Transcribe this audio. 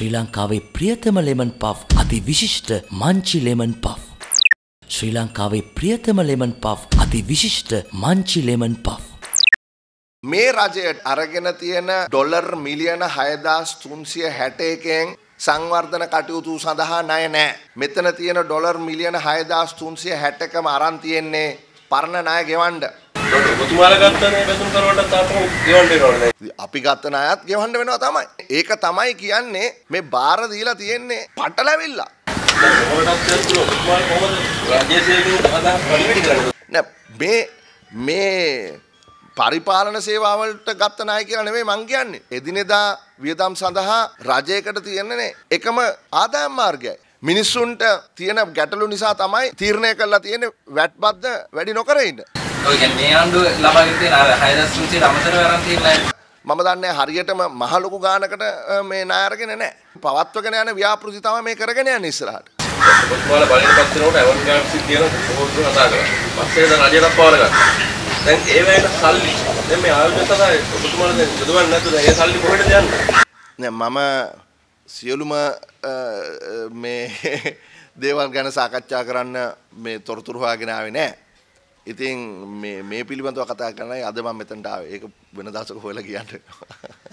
ශ්‍රී ලංකාවේ ප්‍රියතම lemon puff අති විශිෂ්ට මංචි ලෙමන් පෆ්. ශ්‍රී ලංකාවේ ප්‍රියතම ලෙමන් පෆ් අති විශිෂ්ට මංචි ලෙමන් පෆ්. මේ රජයට අරගෙන තියෙන ඩොලර් මිලියන 6361න් සංවර්ධන කටයුතු සඳහා ණය නැහැ. මෙතන තියෙන ඩොලර් මිලියන 6361ම අරන් තියෙන්නේ පරණ ණය ගෙවන්න. ඔබතුමාලා ගත්තනේ බඳුන් කරවන්න තාපම ගෙවන්න වෙනවනේ. අපි ගත්ත ණයත් ගෙවන්න වෙනවා තමයි. ඒක තමයි කියන්නේ මේ බාර දීලා තියෙන්නේ පටලැවිල්ල. මේ පරිපාලන සේවාවලට ගත්ත ණය කියලා නෙමෙයි මං කියන්නේ. එදිනෙදා වියදම් සඳහා රජයකට තියෙන්නේ එකම ආදායම් මාර්ගයයි. මිනිස්සුන්ට තියෙන ගැටලු නිසා තමයි තීරණය කළා තියෙන්නේ වැට් බද්ද වැඩි නොකර ඉන්න. ඔය කියන්නේ මේ ආණ්ඩුව ලබාගෙන තියෙන අර 6300 අමතරව අරන් තියෙන මම දන්නේ හරියටම මහ ලොකු ගානකට මේ ණය අරගෙන නැහැ. පවත්වගෙන යන ව්‍යාපෘති තමයි මේ කරගෙන යන්නේ ඉස්සරහට. ඔබතුමාලා බලන්න පත් වෙනකොට ඇවන්ගාඩ්ස් කියන පොහොසතු කතා කරා. පස්සේ දැන් රජයට පාර ගත්තා. දැන් ඒ වෙලේ සල්ලි දැන් මේ ආයෝජන තමයි ඔබතුමාලා දැන් යොදවන්නේ නැතුව දැන් ඒ සල්ලි කොහෙටද යන්නේ? නෑ මම සියලුම මේ දේවල් ගැන සාකච්ඡා කරන්න මේ තොරතුරු හොයාගෙන ආවේ නෑ. ඉතින් මේ පිළිබඳව කතා කරන්නයි අද මම මෙතනට ආවේ. ඒක වෙන දවසක හොයලා කියන්න.